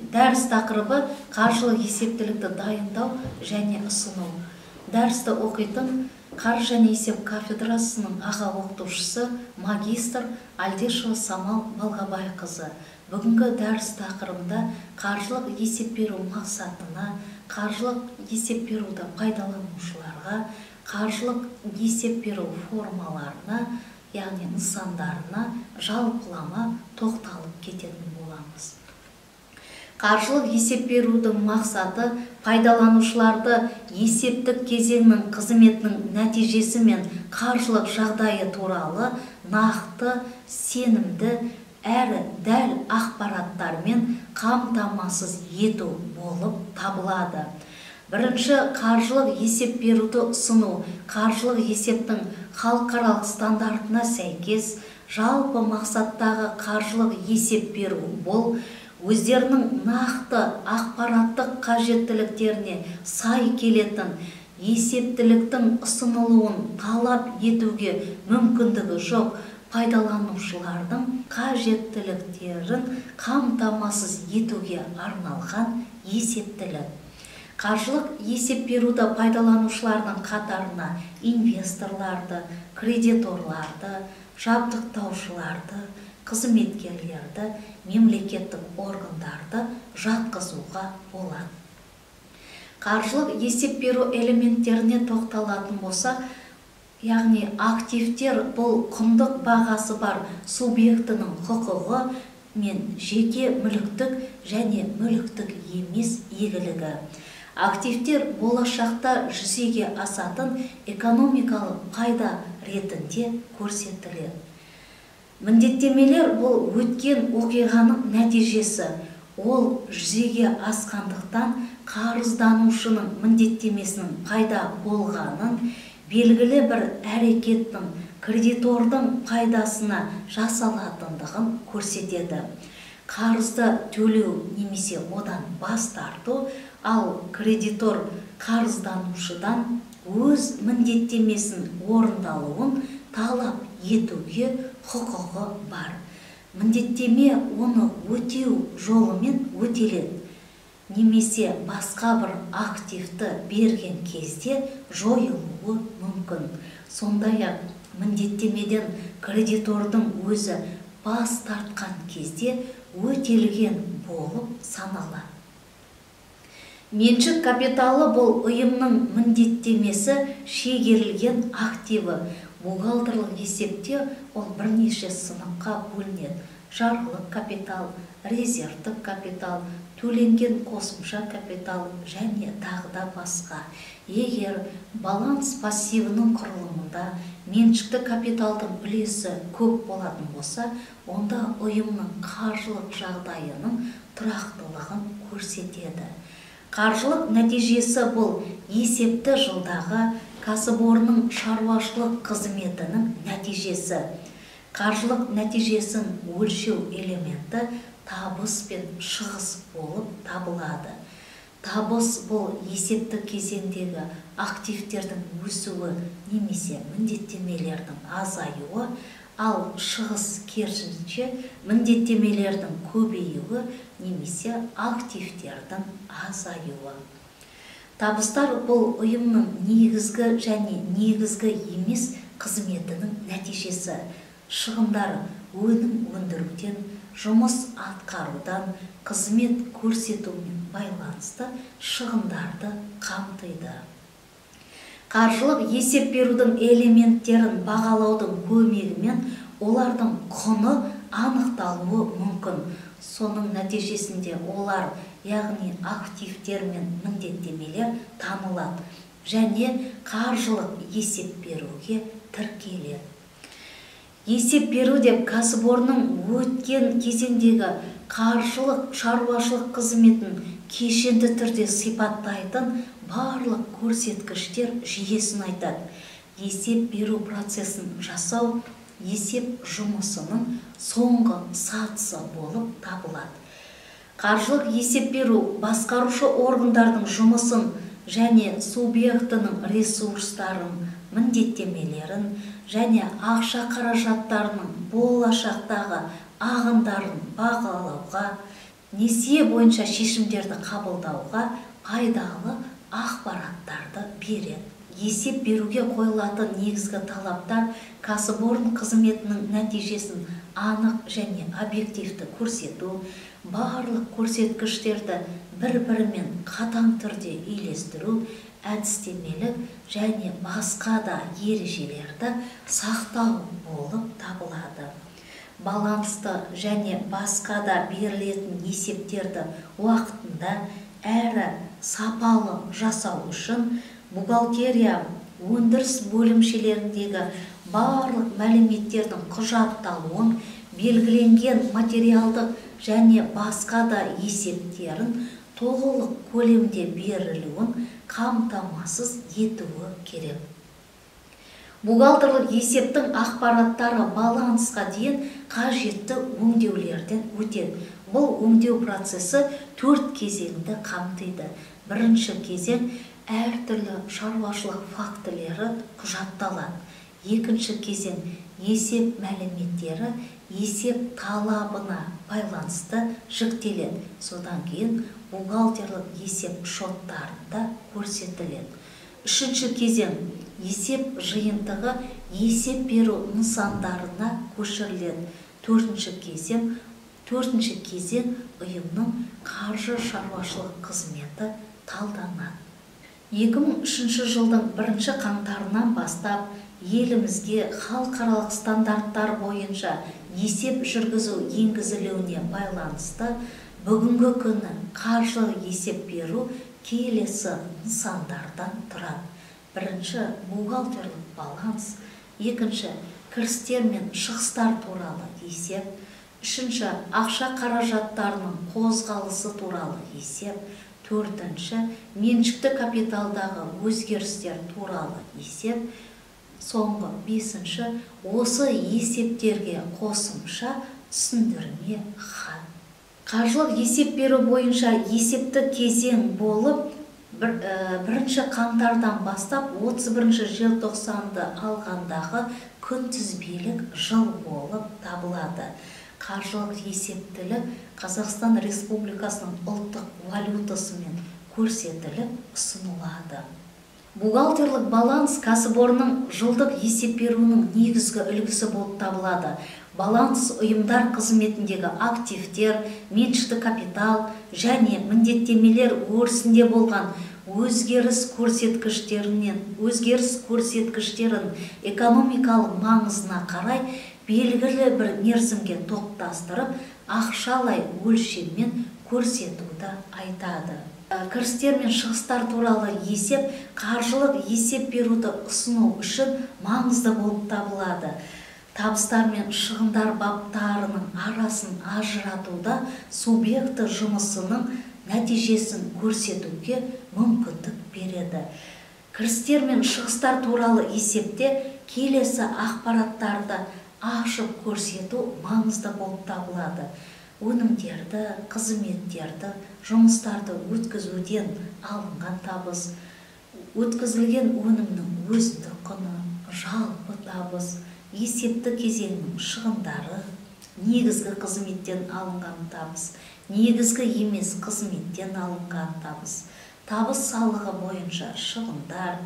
Дәріс тақырыбы қаржылық есептілікті дайындау және ұсыну. Дәрісті оқитын қаржы және есеп кафедрасының аға оқытушысы магистр Альдешева Самал Балғабайқызы. Бүгінгі дәріс тақырыбында қаржылық есеп беру мақсатына, қаржылық есеп беруді пайдаланушыларға, қаржылық есеп беру формаларына, яғни нысандарына жалпылама тоқталып кететін боламыз. Қаржылық есеп берудің мақсаты пайдаланушыларды есептік кезеңнің қызметінің нәтижесі мен қаржылық жағдайы туралы нақты, сенімді әрі дәл ақпараттармен қамтамасыз ету болып табылады. Бірінші, қаржылық есеп беруді ұсыну қаржылық есептің халықаралық стандартына сәйкес жалпы мақсаттағы қаржылық есеп беру бұл өздерінің нақты ақпараттық қажеттіліктеріне сай келетін есептіліктің ұсынылуын талап етуге мүмкіндігі жоқ пайдаланушылардың қажеттіліктерін қамтамасыз етуге арналған есептілік. Қаржылық есеп беруді пайдаланушылардың қатарына инвесторларды, кредиторларды, жабдықтаушыларды, қызметкерлерді, мемлекеттік органдарды жатқызуға болады. Қаржылық есеп беру элементтеріне тоқталатын болса, яғни активтер бұл құндық бағасы бар субъектінің құқығы мен жеке мүліктік және мүліктік емес игілігі. Активтер болашақта жүзеге асатын экономикалық пайда ретінде көрсетіледі. Міндеттемелер бұл өткен оқиғаның нәтижесі. Ол жүзеге асқандықтан қарызданушының міндеттемесінің пайда болғанын, белгілі бір әрекеттің кредитордың пайдасына жасалатындығын көрсетеді. Қарызды төлеу немесе одан бас тарту, ал кредитор қарызданушыдан өз міндеттемесін орындалуын талап етуге құқығы бар. Міндеттеме оны өтеу жолымен өтеледі, немесе басқа бір активті берген кезде жойылуы мүмкін. Сондай-ақ міндеттемеден кредитордың өзі бас тартқан кезде өтелген болып саналады. Меншік капиталы бұл ұйымның міндеттемесі шегерілген активі. Бухгалтерлік есепте ол бірнеше сыныпқа бөлінеді. Жарғылық капитал, резервтік капитал, төленген қосымша капитал және тағы да басқа. Егер баланс пассивінің құрылымында меншікті капиталдың үлесі көп болатын болса, онда ұйымның қаржылық жағдайының тұрақтылығын көрсетеді. Қаржылық нәтижесі бұл есепті жылдағы кәсіпорынның шаруашылық қызметінің нәтижесі. Қаржылық нәтижесін өлшеу элементі табыс пен шығыс болып табылады. Табыс бұл есептік кезеңдегі активтердің өсуі немесе міндеттемелердің азаюы, ал шығыс керісінше міндеттемелердің көбеюі немесе активтердің азаюы. Табыстар бұл ұйымның негізгі және негізгі емес қызметінің нәтижесі. Шығындар өнім өндіруден, жұмыс атқарудан, қызмет көрсетумен байланысты шығындарды қамтиды. Қаржылық есеп берудің элементтерін бағалаудың көмегімен олардың құны анықталуы мүмкін. Соның нәтижесінде олар, яғни активтер мен міндеттемелер танылады және қаржылық есеп беруге тіркеледі. Есеп беру деп кәсіпорынның өткен кезеңдегі қаржылық шаруашылық қызметін кешенді түрде сипаттайтын барлық көрсеткіштер жүйесін айтады. Есеп беру процесін жасау есеп жұмысының соңғы сатысы болып табылады. Қаржылық есеп беру басқарушы органдардың жұмысын және субъектінің ресурстарын, міндеттемелерін және ақша қаражаттарының болашақтағы ағындарын бағалауға, несие бойынша шешімдерді қабылдауға пайдалы ақпараттарды береді. Есеп беруге қойылатын негізгі талаптар кәсіпорын қызметінің нәтижесін анық және объективті көрсету, барлық көрсеткіштерді бір-бірімен қатаң түрде үйлестіру, әдістемелік және басқа да ережелерді сақтау болып табылады. Балансты және басқа да берілетін есептерді уақытында әрі сапалы жасау үшін бухгалтерия өндіріс бөлімшелеріндегі барлық мәліметтердің құжатталуын, белгіленген материалдық және басқа да есептерін толық көлемде берілуін қамтамасыз етуі керек. Бухгалтерлік есептің ақпараттары балансқа дейін қажетті өңдеулерден өтеді. Бұл өңдеу процесі 4 кезеңді қамтиды. Бірінші кезең әртүрлі шаруашылық фактілері құжатталады. Екінші кезең есеп мәліметтері есеп талабына байланысты жіктеледі. Содан кейін бухгалтерлік есеп шоттарында көрсетіледі. Үшінші кезең есеп жиынтығы есеп беру нысандарына көшіріледі. Төртінші кезең ұйымның қаржы шаруашылық қызметі талданады. 2003 жылдың 1 қаңтарынан бастап елімізге халықаралық стандарттар бойынша есеп жүргізу енгізілуіне байланысты бүгінгі күні қаржылық есеп беру келесі нысандардан тұрады. Бірінші бухгалтерлік баланс, екінші кірістер мен шығыстар туралы есеп, үшінші ақша қаражаттарының қозғалысы туралы есеп, төртінші меншікті капиталдағы өзгерістер туралы есеп, соңғы бесінші осы есептерге қосымша түсіндірме хат. Қаржылық есеп беру бойынша есепті кезең болып 1 қаңтардан бастап 31 желтоқсанды алғандағы күнтізбелік жыл болып табылады. Қаржылық есептілік Қазақстан Республикасының ұлттық валютасымен көрсетіліп ұсынылады. Бухгалтерлік баланс кәсіпорынның жылдық есеп беруінің негізгі үлгісі болып табылады. Баланс ұйымдар қызметіндегі активтер, меншікті капитал және міндеттемелер өрісінде болған өзгеріс көрсеткіштерін экономикалық маңызына қарай белгілі бір мерзімге топтастырып, ақшалай өлшеммен көрсетуді айтады. Кірістер мен шығыстар туралы есеп қаржылық есеп беруді ұсыну үшін маңызды болып табылады. Табыстар мен шығындар баптарының арасын ажыратуда субъекті жұмысының нәтижесін көрсетуге мүмкіндік береді. Кірістер мен шығыстар туралы есепте келесі ақпараттарды ашып көрсету маңызды болып табылады. Өнімдерді, қызметтерді, жұмыстарды өткізуден алынған табыс, өткізілген өнімнің өзіндік құны, жалпы табыс, есепті кезеңнің шығындары, негізгі қызметтен алынған табыс, негізгі емес қызметтен алынған табыс, табыс салығы бойынша шығындар,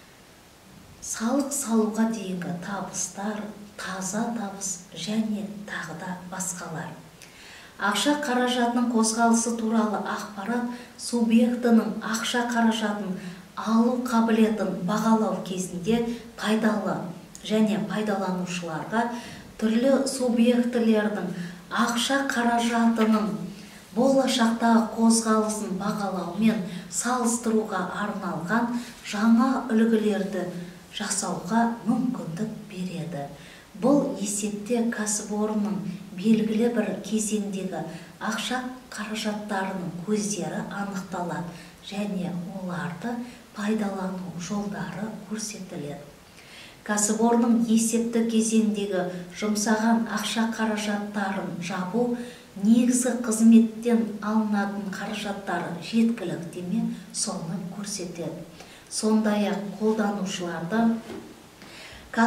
салық салуға дейінгі табыстар, таза табыс және тағы да басқалар. Ақша қаражатының қозғалысы туралы ақпарат субъектінің ақша қаражатын алу қабілетін бағалау кезінде пайдалы және пайдаланушыларға түрлі субъектілердің ақша қаражатының болашақтағы қозғалысын бағалаумен салыстыруға арналған жаңа үлгілерді жасауға мүмкіндік береді. Бұл есепте кәсіпорынның белгілі бір кезеңдегі ақша қаражаттарының көздері анықталады және оларды пайдалану жолдары көрсетіледі. Кәсіпорынның есепті кезеңдегі жұмсаған ақша қаражаттарын жабу негізгі қызметтен алынатын қаражаттары жеткілікті ме, соны көрсетеді. Сондай-ақ қолданушыларды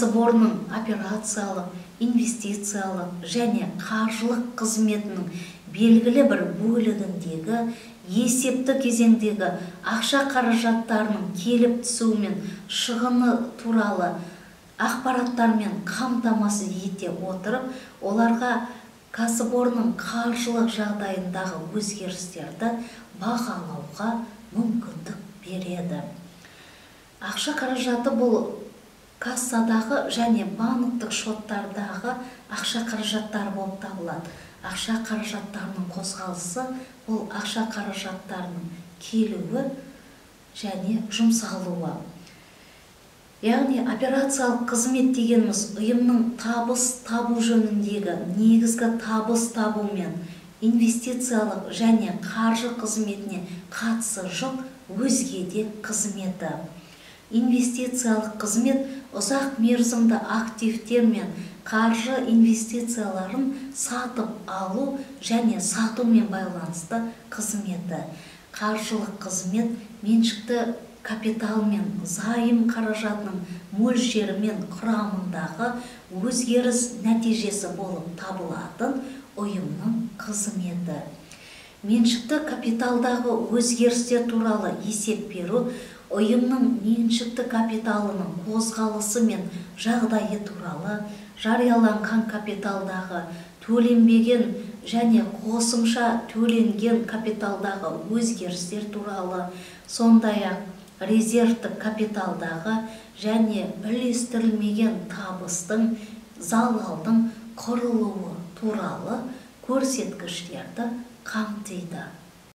кәсіпорынның операциялық, инвестициялық және қаржылық қызметінің белгілі бір бөлігіндегі есепті кезеңдегі ақша қаражаттарының келіп түсуі мен шығыны туралы ақпараттармен қамтамасыз ете отырып, оларға кәсіпорынның қаржылық жағдайындағы өзгерістерді бағалауға мүмкіндік береді. Ақша қаражаты бұл кассадағы және банктік шоттардағы ақша қаражаттары болып табылады. Ақша қаражаттарының қозғалысы бұл ақша қаражаттарының келуі және жұмсалуы. Яғни операциялық қызмет дегеніміз ұйымның табыс табу жөніндегі негізгі табыс табу мен инвестициялық және қаржы қызметіне қатысы жоқ өзге де қызметі. Инвестициялық қызмет ұзақ мерзімді активтер мен қаржы инвестицияларын сатып алу және сатумен байланысты қызметі. Қаржылық қызмет меншікті капитал мен зайым қаражатының мөлшері мен құрамындағы өзгеріс нәтижесі болып табылатын ұйымның қызметі. Меншікті капиталдағы өзгерістер туралы есеп беру ұйымның меншікті капиталының қозғалысы мен жағдайы туралы, жарияланған капиталдағы төленбеген және қосымша төленген капиталдағы өзгерістер туралы, сондай-ақ резервтік капиталдағы және үлестірілмеген табыстың, залалдың құрылуы туралы көрсеткіштерді қамтиды.